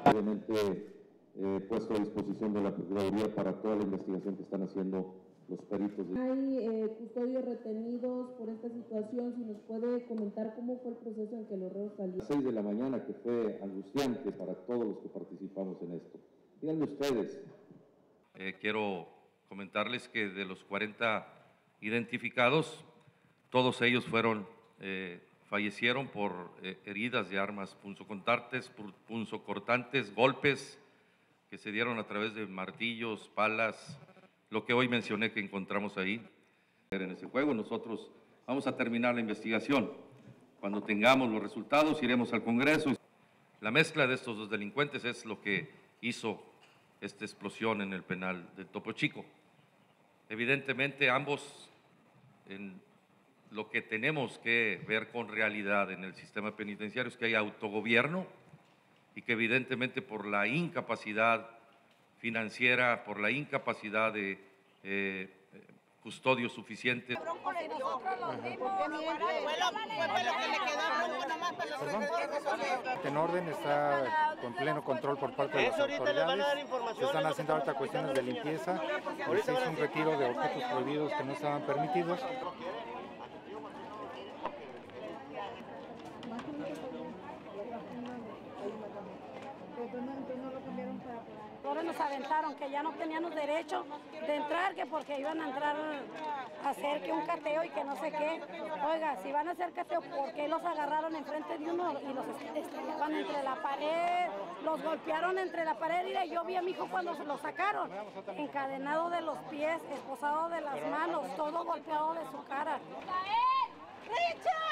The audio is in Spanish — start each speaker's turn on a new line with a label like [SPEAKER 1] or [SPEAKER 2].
[SPEAKER 1] Obviamente, puesto a disposición de la Procuraduría para toda la investigación que están haciendo los peritos.
[SPEAKER 2] Hay custodios retenidos por esta situación. Si nos puede comentar cómo fue el proceso en que los reos salieron.
[SPEAKER 1] 6 de la mañana, que fue angustiante para todos los que participamos en esto. Díganme ustedes.
[SPEAKER 3] Quiero comentarles que de los 40 identificados, todos ellos fallecieron por heridas de armas punzocortantes, golpes que se dieron a través de martillos, palas, lo que hoy mencioné que encontramos ahí. En ese juego nosotros vamos a terminar la investigación. Cuando tengamos los resultados iremos al Congreso. La mezcla de estos dos delincuentes es lo que hizo esta explosión en el penal de Topo Chico. Evidentemente ambos, en lo que tenemos que ver con realidad en el sistema penitenciario es que hay autogobierno y que evidentemente por la incapacidad financiera, por la incapacidad de custodios suficientes.
[SPEAKER 4] En orden, está con pleno control por parte de las autoridades. Se están haciendo ahorita cuestiones de limpieza. Se hizo un retiro de objetos prohibidos que no estaban permitidos.
[SPEAKER 5] Ahora nos aventaron que ya no teníamos derecho de entrar, que porque iban a entrar a hacer que un cateo y que no sé qué. Oiga, si van a hacer cateo, ¿por qué los agarraron enfrente de uno y los estrellaban entre la pared? Los golpearon entre la pared y yo vi a mi hijo cuando se lo sacaron, encadenado de los pies, esposado de las manos, todo golpeado de su cara. ¡Richard!